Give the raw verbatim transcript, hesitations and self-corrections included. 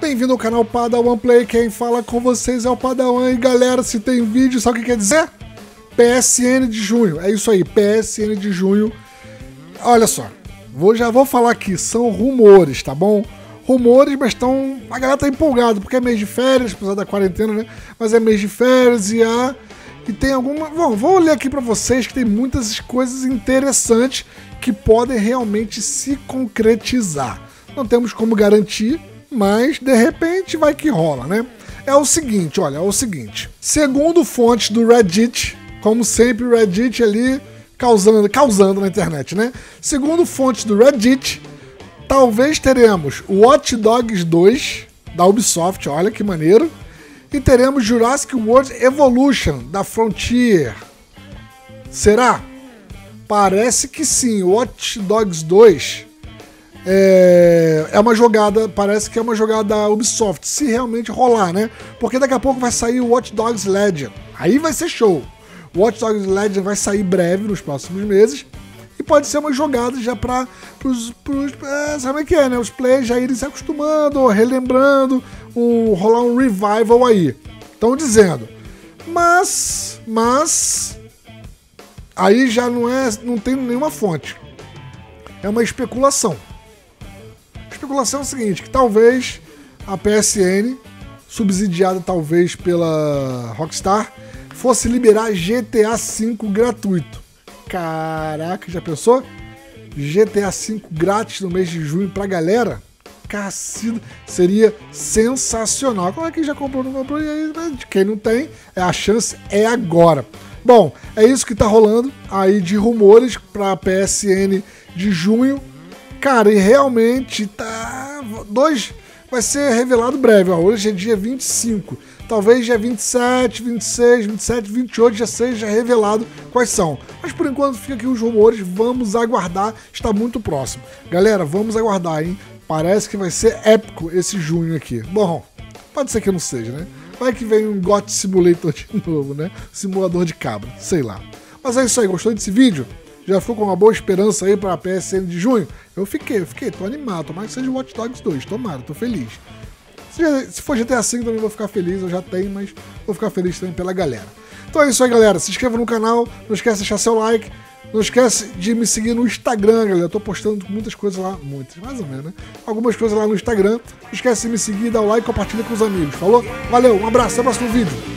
Bem-vindo ao canal Padawan Play, quem fala com vocês é o Padawan. E galera, se tem vídeo, sabe o que quer dizer? P S N de junho, é isso aí, P S N de junho. Olha só, vou, já vou falar aqui, são rumores, tá bom? Rumores, mas estão... a galera tá empolgada, porque é mês de férias, apesar da quarentena, né? Mas é mês de férias e a... e tem alguma... Bom, vou ler aqui pra vocês que tem muitas coisas interessantes que podem realmente se concretizar. Não temos como garantir, mas de repente vai que rola, né? É o seguinte, olha, é o seguinte. Segundo fontes do Reddit, como sempre o Reddit ali causando, causando na internet, né? Segundo fontes do Reddit, talvez teremos Watch Dogs dois da Ubisoft, olha que maneiro. E teremos Jurassic World Evolution da Frontier. Será? Parece que sim. Watch Dogs dois é, é uma jogada, parece que é uma jogada da Ubisoft, se realmente rolar, né? Porque daqui a pouco vai sair o Watch Dogs Legion. Aí vai ser show. O Watch Dogs Legion vai sair breve, nos próximos meses. E pode ser uma jogada já para os... É, sabe o que é, né? Os players já irem se acostumando, relembrando, um, rolar um revival aí. Estão dizendo. Mas... Mas... Aí já não é, não tem nenhuma fonte. É uma especulação. A especulação é o seguinte, que talvez a P S N, subsidiada talvez pela Rockstar, fosse liberar G T A cinco gratuito. Caraca, já pensou? G T A cinco grátis no mês de junho pra galera? Cacilda, seria sensacional. Como é que já comprou, não comprou? E aí, quem não tem, a chance é agora. Bom, é isso que tá rolando aí de rumores pra P S N de junho. Cara, e realmente tá... Dois vai ser revelado breve, ó. Hoje é dia vinte e cinco. Talvez dia vinte e sete, vinte e seis, vinte e sete, vinte e oito já seja revelado quais são. Mas por enquanto fica aqui os rumores, vamos aguardar, está muito próximo. Galera, vamos aguardar, hein? Parece que vai ser épico esse junho aqui. Bom, pode ser que não seja, né? Vai que vem um G O T Simulator de novo, né? Simulador de cabra, sei lá. Mas é isso aí, gostou desse vídeo? Já ficou com uma boa esperança aí para a P S N de junho? Eu fiquei, eu fiquei, tô animado. Tomara que seja Watch Dogs dois, tomara, tô feliz. Se, se for G T A cinco também vou ficar feliz, eu já tenho, mas vou ficar feliz também pela galera. Então é isso aí, galera. Se inscreva no canal, não esquece de deixar seu like. Não esquece de me seguir no Instagram, galera. Eu tô postando muitas coisas lá, muitas, mais ou menos, né? Algumas coisas lá no Instagram. Não esquece de me seguir, dar o like e compartilha com os amigos. Falou? Valeu, um abraço, até o próximo vídeo.